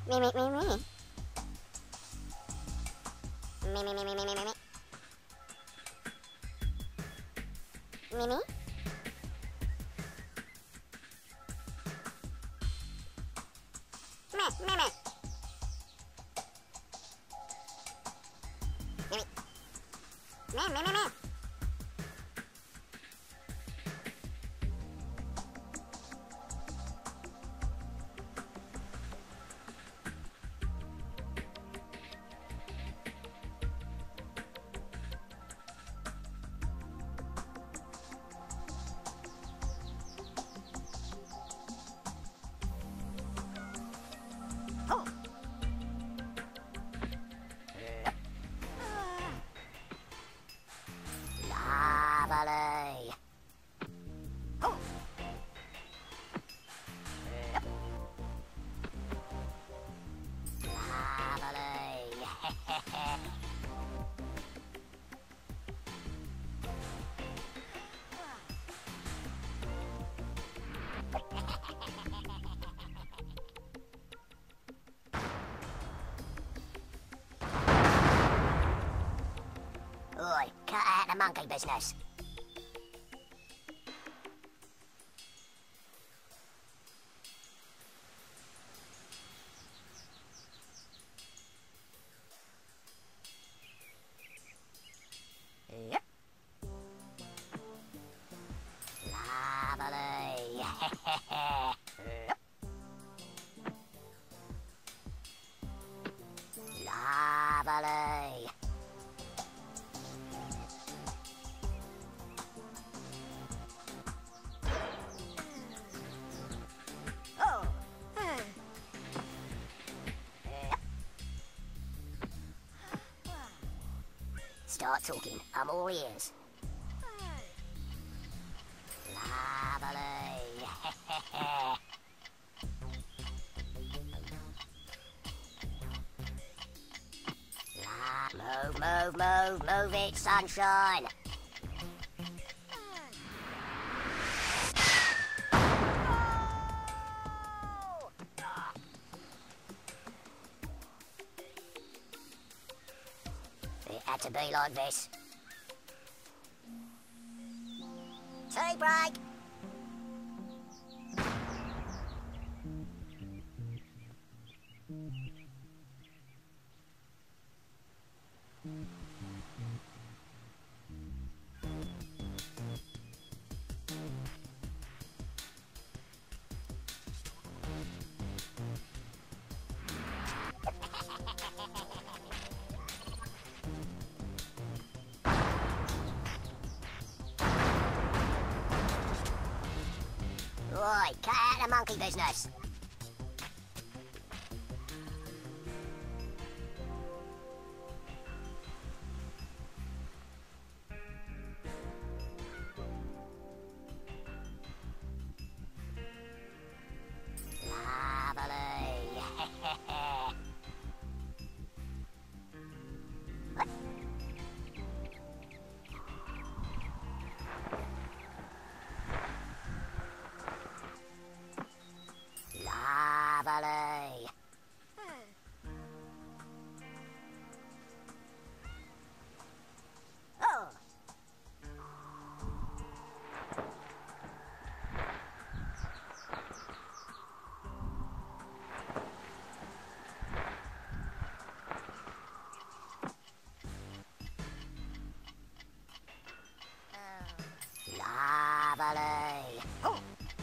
Me, me, me, me. Me, me, me, me, me, me, me. Me, me. Me, me, me. Me, me, me, me. Oh. Lovely. Oh. Lovely. Oi, cut out the monkey business. Yep. Lovely. Yep. Lovely. Oh. Yep. Start talking. I'm all ears. Lovely. Move, move, move, move it, sunshine. It had to be like this. Tea break! Oi, cut out the monkey business. Lovely. What? Lovely. Oh. Lovely. Oh.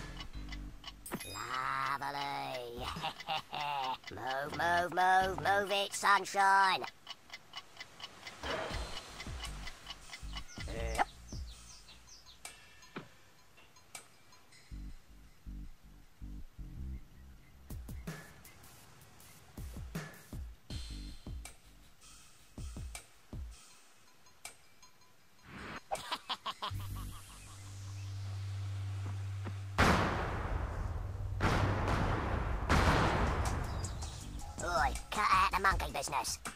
Lovely. Move, move, move, move it, sunshine. Yep. Oi, cut out the monkey business.